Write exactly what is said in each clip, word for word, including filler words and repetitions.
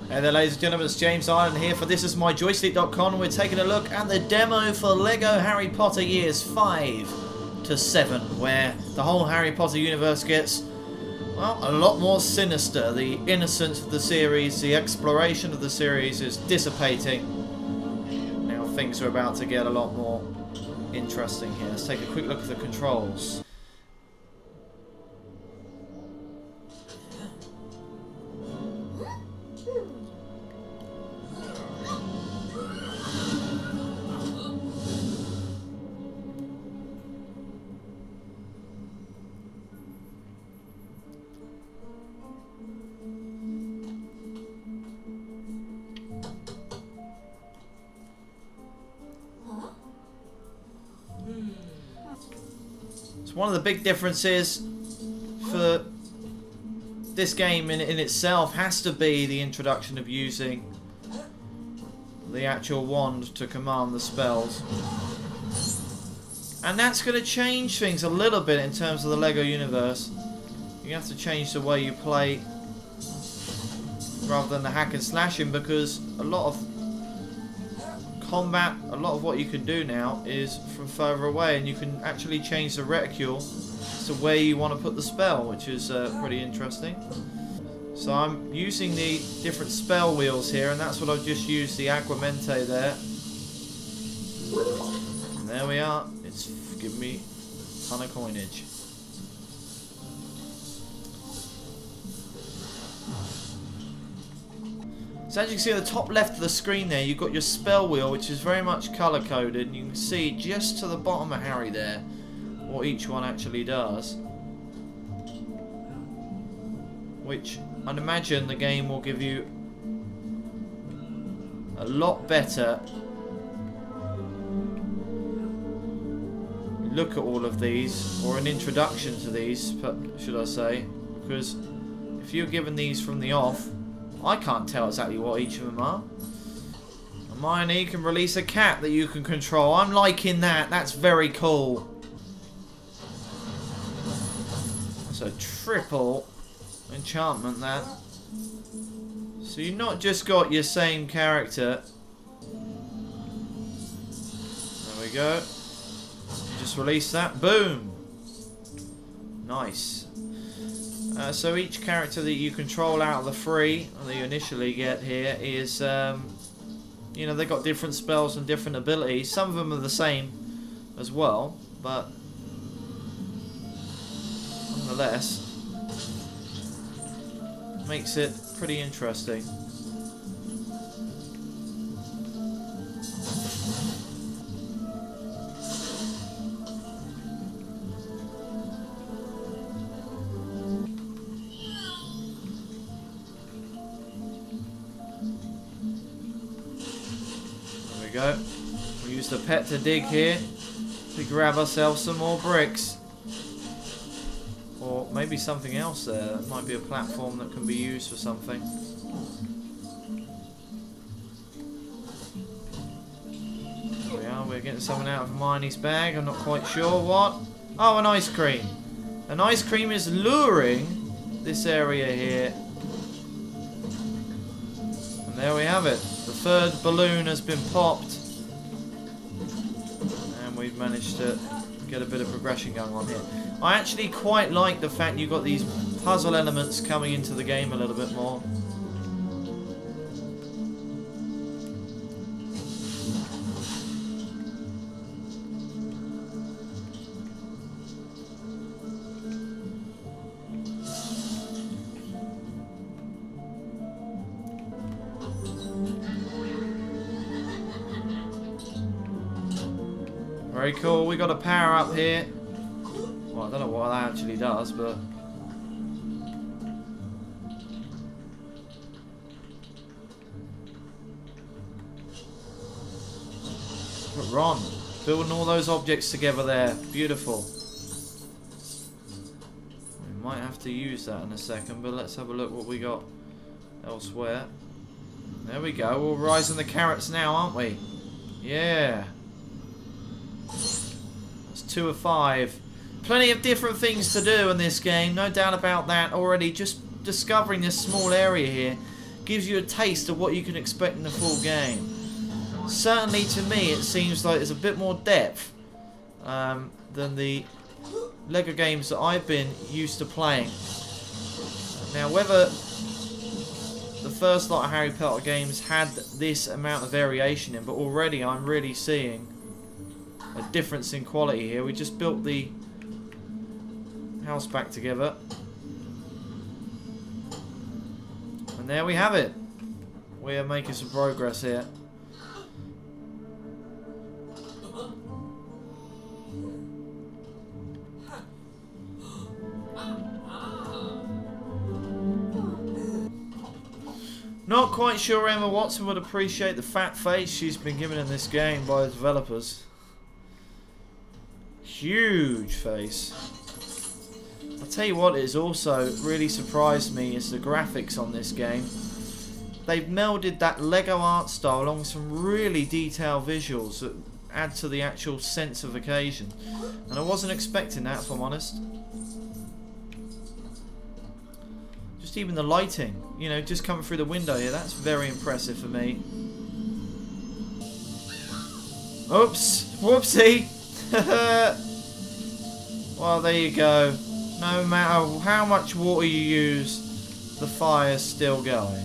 Hey there ladies and gentlemen, it's James Ireland here for This Is My Joystick dot com, and we're taking a look at the demo for LEGO Harry Potter Years five to seven, where the whole Harry Potter universe gets, well, a lot more sinister. The innocence of the series, the exploration of the series is dissipating. Now things are about to get a lot more interesting here. Let's take a quick look at the controls. So one of the big differences for this game in, in itself has to be the introduction of using the actual wand to command the spells. And that's going to change things a little bit in terms of the LEGO universe. You have to change the way you play rather than the hack and slashing, because a lot of combat, a lot of what you can do now is from further away, and you can actually change the reticule to where you want to put the spell, which is uh, pretty interesting. So I'm using the different spell wheels here, and that's what I've just used, the Aguamente there. And there we are. It's giving me a ton of coinage. So as you can see at the top left of the screen there, you've got your spell wheel, which is very much colour coded, and you can see just to the bottom of Harry there what each one actually does, which I'd imagine the game will give you a lot better look at all of these, or an introduction to these, should I say, because if you're given these from the off, I can't tell exactly what each of them are. Hermione can release a cat that you can control. I'm liking that. That's very cool. That's a triple enchantment, that. So you've not just got your same character. There we go. Just release that. Boom. Nice. Uh, so each character that you control out of the three that you initially get here is, um, you know, they've got different spells and different abilities. Some of them are the same as well, but nonetheless, makes it pretty interesting. Go. We'll use the pet to dig here to grab ourselves some more bricks, or maybe something else there. That might be a platform that can be used for something. There we are. We're getting something out of Hermione's bag. I'm not quite sure what. Oh, an ice cream. An ice cream is luring this area here. And there we have it. The third balloon has been popped, and we've managed to get a bit of progression going on here. I actually quite like the fact you've got these puzzle elements coming into the game a little bit more. Very cool. We got a power up here. Well, I don't know what that actually does, but but Ron building all those objects together there. Beautiful. We might have to use that in a second, but let's have a look what we got elsewhere. There we go. We're rising the carrots now, aren't we? Yeah. That's two of five. Plenty of different things to do in this game, no doubt about that already. Just discovering this small area here gives you a taste of what you can expect in the full game. Certainly to me it seems like there's a bit more depth um, than the LEGO games that I've been used to playing. Now whether the first lot of Harry Potter games had this amount of variation in, but already I'm really seeing a difference in quality here. We just built the house back together. And there we have it. We are making some progress here. Not quite sure Emma Watson would appreciate the fat face she's been given in this game by the developers. Huge face. I'll tell you what has also really surprised me is the graphics on this game. They've melded that LEGO art style along with some really detailed visuals that add to the actual sense of occasion. And I wasn't expecting that, if I'm honest. Just even the lighting, you know, just coming through the window here, that's very impressive for me. Oops! Whoopsie! Well, there you go. No matter how much water you use, the fire's still going.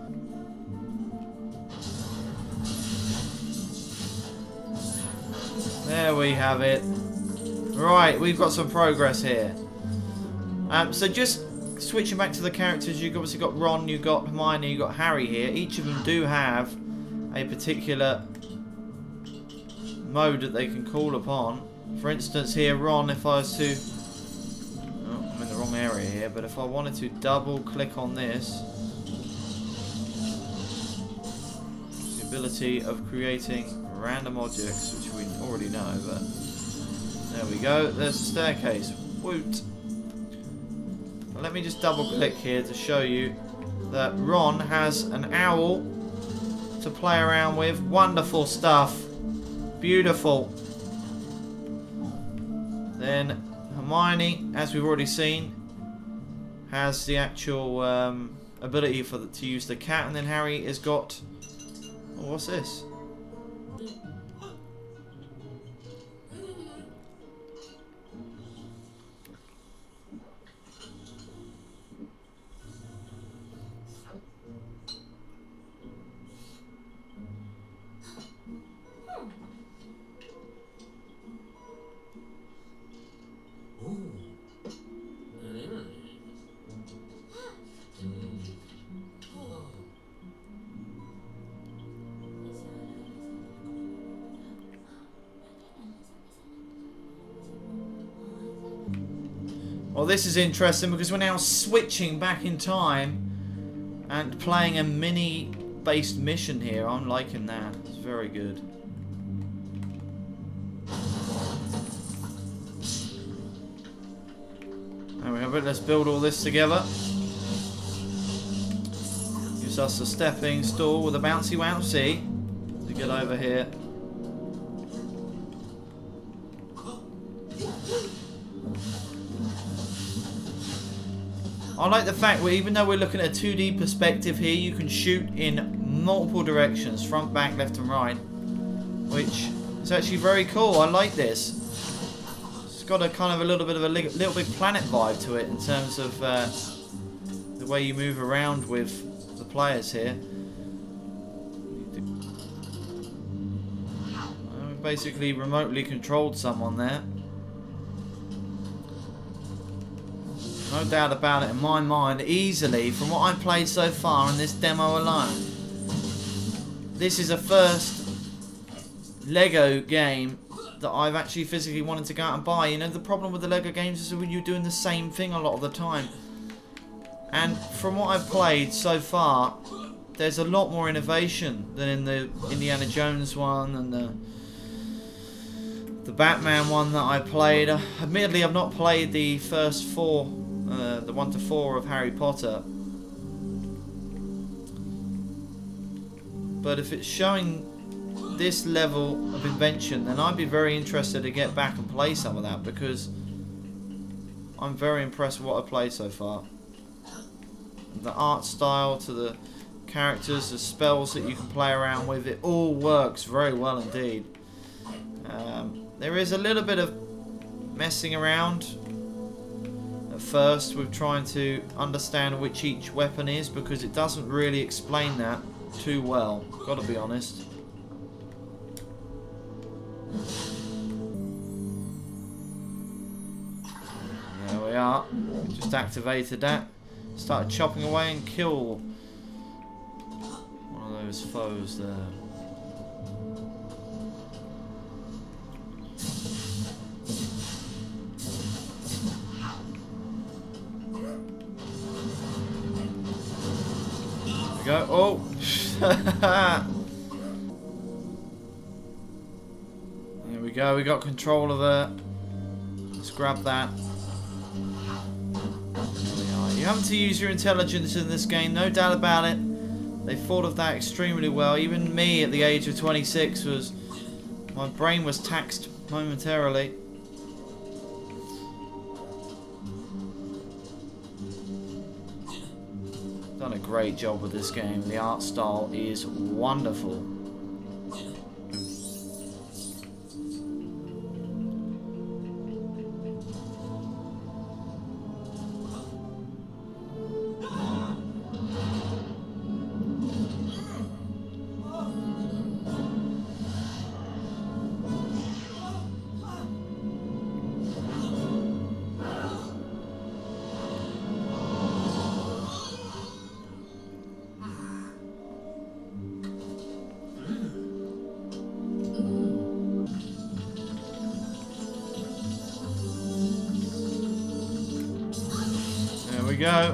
There we have it. Right, we've got some progress here. Um, so just switching back to the characters, you've obviously got Ron, you've got Hermione, you've got Harry here. Each of them do have a particular mode that they can call upon. For instance here, Ron, if I was to... Oh, I'm in the wrong area here, but if I wanted to double click on this, the ability of creating random objects, which we already know, but there we go, there's a staircase. Woot! Let me just double click here to show you that Ron has an owl to play around with. Wonderful stuff. Beautiful. Then Hermione, as we've already seen, has the actual um, ability for the, to use the cat, and then Harry has got... Oh, what's this? Well, this is interesting because we're now switching back in time and playing a mini-based mission here. I'm liking that. It's very good. There we have it. Let's build all this together. Gives us a stepping stool with a bouncy bouncy to get over here. I like the fact that even though we're looking at a two D perspective here, you can shoot in multiple directions, front, back, left and right, which is actually very cool. I like this. It's got a kind of a little bit of a Little Big Planet vibe to it in terms of uh, the way you move around with the players here. We basically remotely controlled someone there. No doubt about it in my mind, easily, from what I've played so far in this demo alone, this is a first LEGO game that I've actually physically wanted to go out and buy. You know, the problem with the LEGO games is when you're doing the same thing a lot of the time. And from what I've played so far, there's a lot more innovation than in the Indiana Jones one and the the Batman one that I played. Uh, admittedly, I've not played the first four. Uh, the one to four of Harry Potter, but if it's showing this level of invention, then I'd be very interested to get back and play some of that, because I'm very impressed with what I've played so far. The art style to the characters, the spells that you can play around with. It all works very well indeed. Um, there is a little bit of messing around at first with trying to understand which each weapon is, because it doesn't really explain that too well, gotta be honest. There we are. Just activated that. Started chopping away and kill one of those foes there. There we go. Oh! There we go. We got control of it. Let's grab that. You have to use your intelligence in this game, no doubt about it. They thought of that extremely well. Even me at the age of twenty-six was... my brain was taxed momentarily. Done a great job with this game. The art style is wonderful. There we go.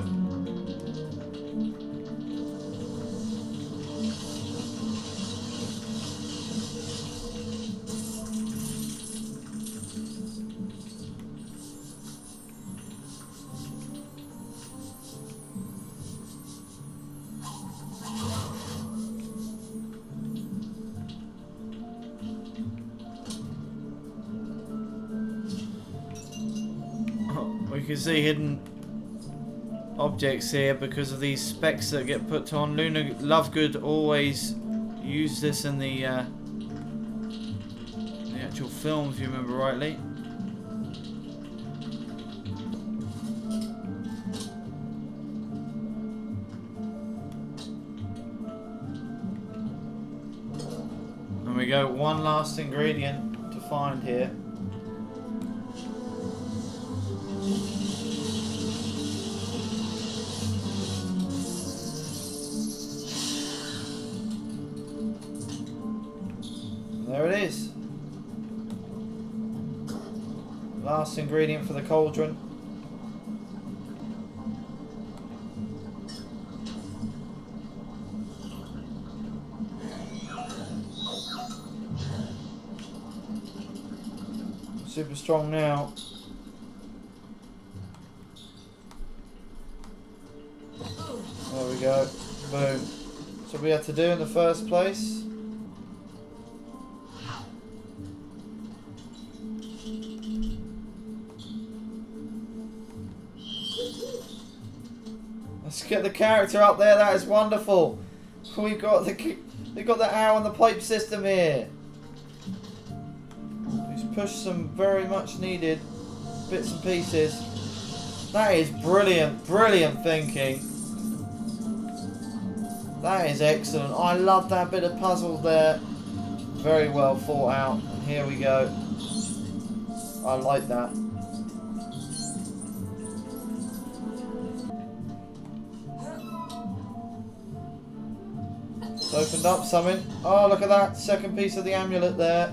Oh, we can see hidden objects here because of these specs that get put on. Luna Lovegood always used this in the uh, the actual film, if you remember rightly. And we go, one last ingredient to find here. There it is. Last ingredient for the cauldron. Super strong now. There we go. Boom. So we had to do in the first place. Let's get the character up there. That is wonderful. We've got the we've got the arrow and the pipe system here. He's pushed some very much needed bits and pieces. That is brilliant, brilliant thinking. That is excellent. I love that bit of puzzle there. Very well thought out. And here we go. I like that. Opened up something. Oh, look at that. Second piece of the amulet there.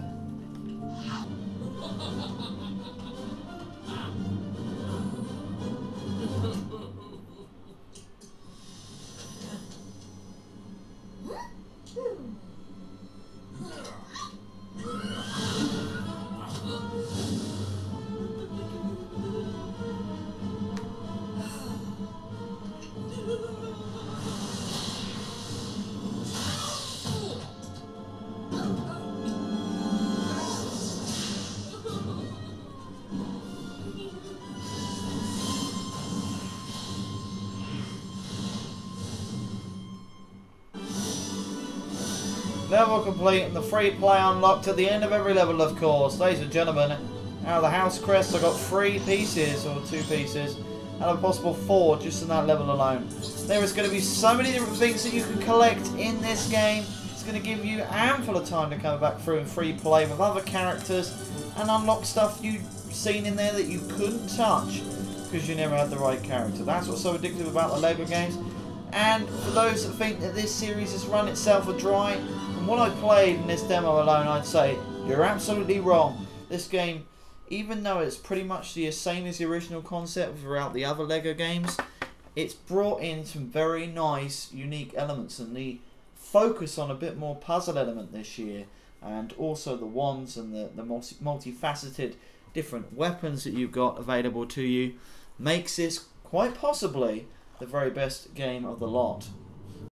Level complete and the free play unlocked at the end of every level, of course. Ladies and gentlemen, out of the house crest, I got three pieces, or two pieces, out of a possible four just in that level alone. There is going to be so many different things that you can collect in this game. It's going to give you ample of time to come back through and free play with other characters and unlock stuff you've seen in there that you couldn't touch because you never had the right character. That's what's so addictive about the LEGO games. And for those that think that this series has run itself a dry, from what I played in this demo alone, I'd say you're absolutely wrong. This game, even though it's pretty much the same as the original concept throughout the other LEGO games, it's brought in some very nice, unique elements, and the focus on a bit more puzzle element this year, and also the wands and the, the multi multifaceted different weapons that you've got available to you, makes this quite possibly the very best game of the lot.